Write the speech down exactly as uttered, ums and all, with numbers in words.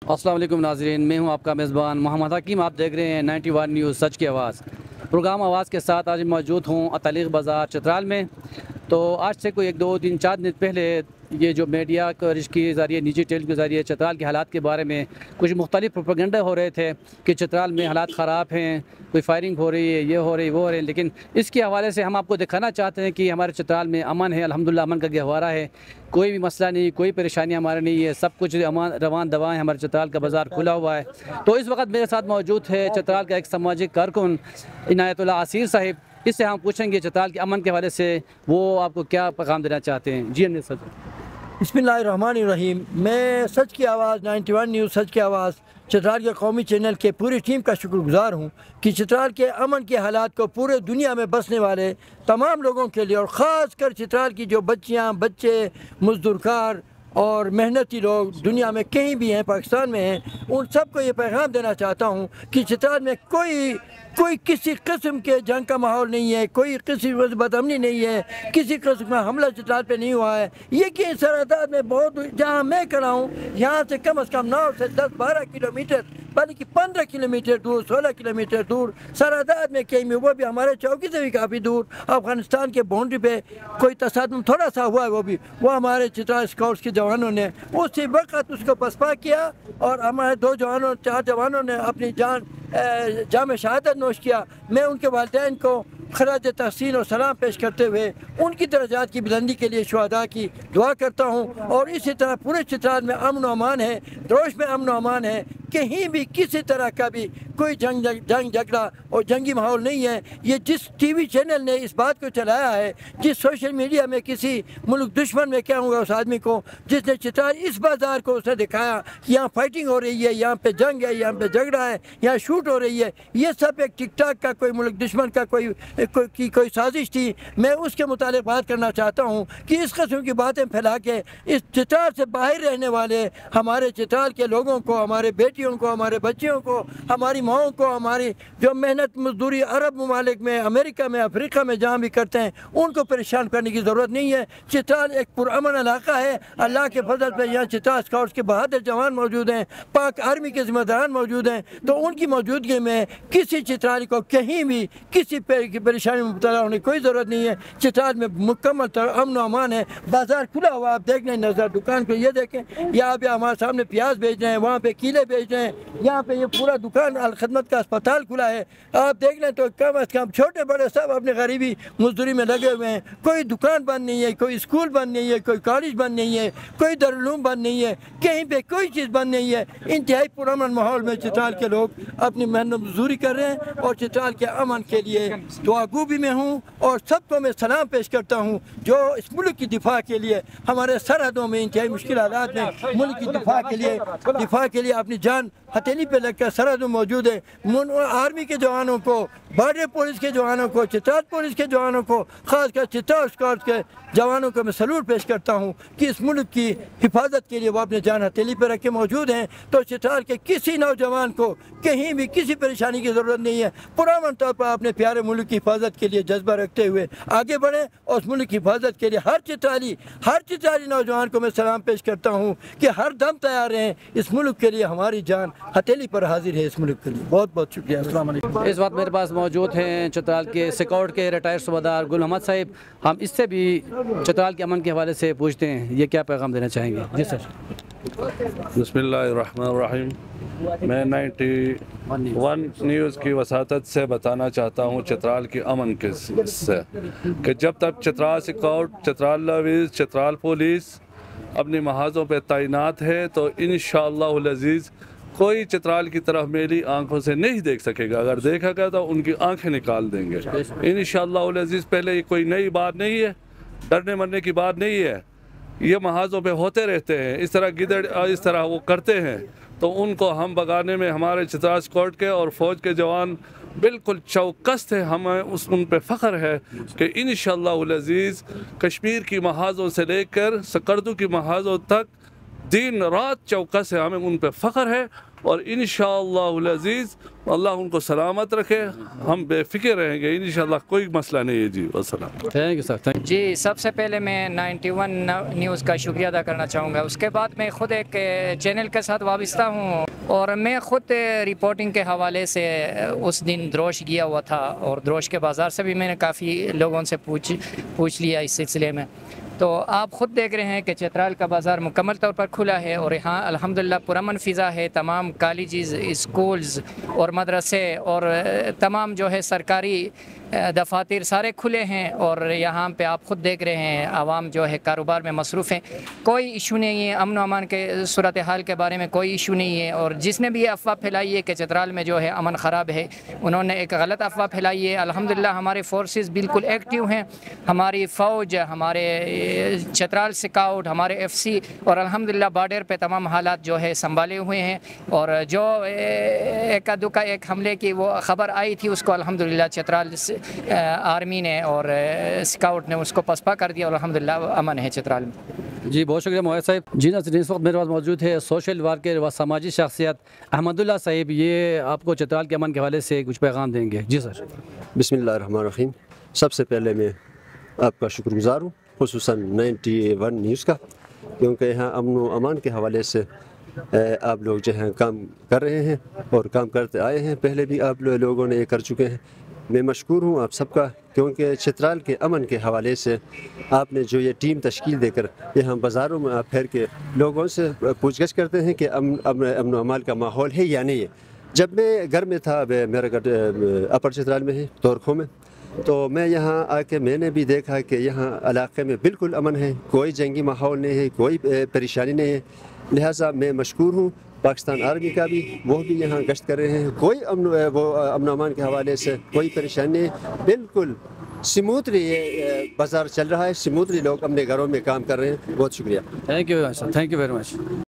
अस्सलाम वालेकुम नाज़रीन, मैं हूं आपका मेज़बान मोहम्मद हकीम। आप देख रहे हैं नाइन्टी वन न्यूज़ सच की आवाज़। प्रोग्राम आवाज़ के साथ आज मौजूद हूं अतालिक बाज़ार चित्राल में। तो आज से कोई एक दो तीन चार दिन पहले ये जो मीडिया कवरेज के ज़रिए निजी टेल के ज़रिए चित्राल के हालात के बारे में कुछ मुख्तलिफ प्रोपेगेंडा हो रहे थे कि चित्राल में हालात ख़राब हैं, कोई फायरिंग हो रही है, ये हो रही है वो हो रही है। लेकिन इसके हवाले से हम आपको दिखाना चाहते हैं कि हमारे चित्राल में अमन है, अल्हम्दुलिल्लाह अमन का गहवारा है, कोई भी मसला नहीं, कोई परेशानी हमारा नहीं है, सब कुछ अमान रवान दवा है, हमारे चित्राल का बाज़ार खुला हुआ है। तो इस वक्त मेरे साथ मौजूद है चित्राल का एक सामाजिक कारकुन इनायतुल्लाह आसिर साहिब। इससे हम पूछेंगे चित्राल के अमन के हवाले से वो आपको क्या पैगाम देना चाहते हैं। जी अनिल सर। बिस्मिल्लाहिर्रहमानिर्रहीम। मैं सच की आवाज़ नाइन्टी वन न्यूज़ सच की आवाज़ चित्राल के कौमी चैनल के पूरी टीम का शुक्रगुजार हूँ कि चित्राल के अमन के हालात को पूरे दुनिया में बसने वाले तमाम लोगों के लिए और ख़ास कर चित्राल की जो बच्चियाँ, बच्चे, मजदूरकार और मेहनती लोग दुनिया में कहीं भी हैं, पाकिस्तान में हैं, उन सबको ये पैगाम देना चाहता हूँ कि चित्राल में कोई कोई किसी किस्म के जंग का माहौल नहीं है, कोई किसी बदअमनी नहीं है, किसी किस्म का हमला चित्राल पे नहीं हुआ है। ये कि सरहद में बहुत जहाँ मैं खड़ा हूँ यहाँ से कम अज़ कम नौ से दस बारह किलोमीटर बल्कि पंद्रह किलोमीटर दूर, सोलह किलोमीटर दूर सरहद में कहीं में, वो भी हमारे चौकी से भी काफ़ी दूर अफ़गानिस्तान के बाउंड्री पे कोई तसादम थोड़ा सा हुआ है, वो भी वो हमारे चित्राल स्काउट्स के जवानों ने उसी वक्त उसको पसपा किया और हमारे दो जवानों चार जवानों ने अपनी जान जाम शहादत नोश किया। मैं उनके वालिदैन को खराज तहसीन और सलाम पेश करते हुए उनकी दर्जात की बुलंदी के लिए शुहदा की दुआ करता हूँ। और इसी तरह पूरे चित्राल में अमन व अमान है, द्रोश में अमन व अमान है, कहीं भी किसी तरह का भी कोई जंग जंग झगड़ा और जंगी माहौल नहीं है। ये जिस टीवी चैनल ने इस बात को चलाया है, जिस सोशल मीडिया में किसी मुल्क दुश्मन में क्या होगा उस आदमी को, जिसने चित्राल इस बाज़ार को उसने दिखाया कि यहाँ फाइटिंग हो रही है, यहाँ पे जंग है, यहाँ पे झगड़ा है, यहाँ शूट हो रही है, ये सब एक टिक टाक का कोई मुल्क दुश्मन का कोई को, की कोई साजिश थी। मैं उसके मुतालिक बात करना चाहता हूँ कि इस किस्म की बातें फैला के इस चित्राल से बाहर रहने वाले हमारे चित्राल के लोगों को, हमारे बेटियों को, हमारे बच्चियों को, हमारी माओं को, हमारी जो मेहनत मजदूरी अरब ममालिक में, अमेरिका में, अफ्रीका में जहाँ भी करते हैं उनको परेशान करने की ज़रूरत नहीं है। चित्राल एक पुरअमन इलाका है। अल्लाह के फजल पे यहाँ चित्राल स्काउट्स के बहादुर जवान मौजूद हैं, पाक आर्मी के ज़िम्मेदारान मौजूद हैं। तो उनकी मौजूदगी में किसी चित्राली को कहीं भी किसी परेशानी में मुब्तला होने की कोई ज़रूरत नहीं है। चित्राल में मुकम्मल अमन व अमान है, बाज़ार खुला हुआ। आप देख लें नज़र दुकान को, ये देखें यहाँ पे हमारे सामने प्याज बेच रहे हैं, वहाँ पे कीले बेच रहे हैं, यहाँ पे ये पूरा दुकान अल खदमत का अस्पताल खुला है। आप देख लें तो कम अज़ कम छोटे बड़े सब अपने गरीबी मजदूरी में लगे हुए हैं। कोई दुकान बंद नहीं है, कोई स्कूल बंद नहीं है, कोई कॉलेज बंद नहीं है, कोई दारुल बंद नहीं है, कहीं पे कोई चीज़ बंद नहीं है। इंतहाई पुरअमन माहौल में चित्राल के लोग अपनी मेहनत मजदूरी कर रहे हैं और चित्राल के अमन के लिए दुआगू भी मैं हूँ और सबको मैं सलाम पेश करता हूँ जो इस मुल्क की दिफा के लिए हमारे सरहदों में इंतहाई मुश्किल हालात में मुल्क की दिफा के लिए दिफा के लिए अपनी जान हथेली पे लगकर सरहदों मौजूद है। आर्मी के जवानों को, बॉर्डर पुलिस के जवानों को, चित्राल पुलिस के जवानों को, खासकर चित्राल स्काउट्स के जवानों को मैं सलूट पेश करता हूँ कि इस मुल्क की हिफाजत के लिए वो अपने जान हथेली पर रख के मौजूद हैं। तो चित्राल के किसी नौजवान को कहीं भी किसी परेशानी की ज़रूरत नहीं है। पुरअमन तौर पर अपने प्यारे मुल्क की हिफाजत के लिए जज्बा रखते हुए आगे बढ़ें और उस मुल्क की हिफाजत के लिए हर चित्राली हर चित्राली नौजवान को मैं सलाम पेश करता हूँ कि हर दम तैयार रहें। इस मुल्क के लिए हमारी जान हथेली पर हाजिर है। इस मुल्क के लिए बहुत बहुत शुक्रिया। अस्सलाम वालेकुम। इस वक्त मेरे पास मौजूद हैं चित्राल के स्काउट के रिटायर्ड सूबेदार गुल अहमद साहिब। हम इससे भी चित्राल के अमन के हवाले से पूछते हैं, ये क्या पैगाम देना चाहेंगे। जी सर। बिस्मिल्लाहिर्रहमानिर्रहीम। मैं नाइन्टी वन न्यूज़ की वसातत से बताना चाहता हूँ चित्राल की अमन के से कि जब तक Chitral scout, Chitral levies, Chitral police अपनी महाजों पर तैनात है तो इंशाअल्लाह अज़ीज़ कोई चित्राल की तरफ मेरी आंखों से नहीं देख सकेगा। अगर देखेगा तो उनकी आंखें निकाल देंगे इंशाअल्लाह अज़ीज़। पहले ये कोई नई बात नहीं है, डरने मरने की बात नहीं है, ये महाजों पे होते रहते हैं। इस तरह गिदड़ इस तरह वो करते हैं तो उनको हम भगाने में हमारे चित्राल स्क्वाड के और फ़ौज के जवान बिल्कुल चौकस थे। हमें उस उन पर फ़ख्र है कि इंशाअल्लाह अज़ीज़ कश्मीर की महाजों से लेकर सकर्दू की महाजों तक दिन रात चौकस है, हमें उन पर फ़ख्र है और इंशाअल्लाह अज़ीज़ अल्लाह उनको सलामत रखे, हम बेफ़िक्र रहेंगे इंशाअल्लाह, कोई मसला नहीं है जी। वस्सलाम। थैंक यू सर, थैंक जी, सबसे पहले मैं नाइन्टी वन न्यूज़ का शुक्रिया अदा करना चाहूँगा। उसके बाद मैं ख़ुद एक चैनल के साथ वाबस्ता हूँ और मैं ख़ुद रिपोर्टिंग के हवाले से उस दिन द्रोश गया हुआ था और द्रोश के बाज़ार से भी मैंने काफ़ी लोगों से पूछ पूछ लिया इस सिलसिले में। तो आप ख़ुद देख रहे हैं कि चित्राल का बाज़ार मुकम्मल तौर पर खुला है और यहाँ अल्हम्दुलिल्लाह पुरअमन फ़िज़ा है। तमाम कॉलेजेस, स्कूल्स और मदरसे और तमाम जो है सरकारी दफातर सारे खुले हैं और यहाँ पे आप ख़ुद देख रहे हैं आवाम जो है कारोबार में मसरूफ़ है। कोई इशू नहीं है, अमन अमान के सूरत हाल के बारे में कोई इशू नहीं है। और जिसने भी ये अफवाह फैलाई है कि चित्राल में जो है अमन ख़राब है, उन्होंने एक गलत अफवाह फैलाई है। अल्हम्दुलिल्लाह हमारे फोर्सेस बिल्कुल एक्टिव हैं, हमारी फ़ौज, हमारे चित्राल स्काउट, हमारे एफ सी और अल्हम्दुलिल्लाह बॉर्डर पे तमाम हालात जो है संभाले हुए हैं। और जो एक दुका एक हमले की वो ख़बर आई थी उसको अल्हम्दुलिल्लाह चित्राल आर्मी ने और स्काउट ने उसको पसपा कर दिया और अल्हम्दुलिल्लाह अमन है चित्राल में। जी, बहुत शुक्रिया मोहन साहब। जी नाज़रीन, इस वक्त मेरे पास मौजूद है सोशल वर्कर व समाजी शख्सियत अहमदुल्लाह साहिब, ये आपको चित्राल के अमन के हवाले से कुछ पैगाम देंगे। जी सर। बिस्मिल्लाहिर्रहमानिर्रहीम। सबसे पहले मैं आपका शुक्रगुज़ार हूँ, खुसूसन नाइन्टी वन न्यूज़ का, क्योंकि यहाँ अमन व अमान के हवाले से आप लोग जो हैं काम कर रहे हैं और काम करते आए हैं। पहले भी आप लोगों ने ये कर चुके हैं। मैं मशकूर हूँ आप सबका, क्योंकि चित्राल के अमन के हवाले से आपने जो ये टीम तश्कील देकर यहाँ बाज़ारों में आप फिर के लोगों से पूछगछ करते हैं कि अमन अमन व अमान का माहौल है या नहीं है। जब मैं घर में था, मेरा घर अपर चित्राल में है, तोरखों में, तो मैं यहाँ आके मैंने भी देखा कि यहाँ इलाके में बिल्कुल अमन है, कोई जंगी माहौल नहीं है, कोई परेशानी नहीं है। लिहाजा मैं मशकूर हूँ पाकिस्तान आर्मी का भी, वो भी यहाँ गश्त कर रहे हैं। कोई अमन वो अमन अमान के हवाले से कोई परेशानी नहीं, बिल्कुल स्मूथली ये बाज़ार चल रहा है, स्मूथली लोग अपने घरों में काम कर रहे हैं। बहुत शुक्रिया। Thank you sir, thank you very much.